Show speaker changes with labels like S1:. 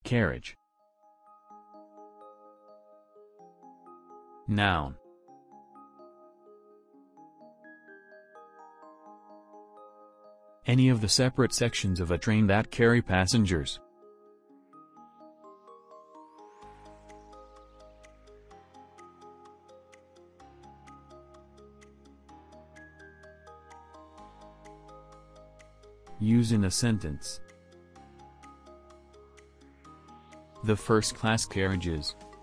S1: Carriage. Noun. Any of the separate sections of a train that carry passengers. Use in a sentence. The first-class carriages,